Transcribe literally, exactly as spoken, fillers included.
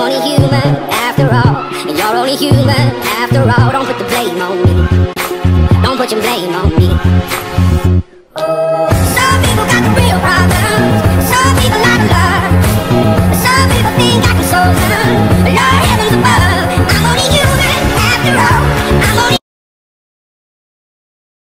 only human after all, and you're only human after all. Don't put the blame on me, don't put your blame on me.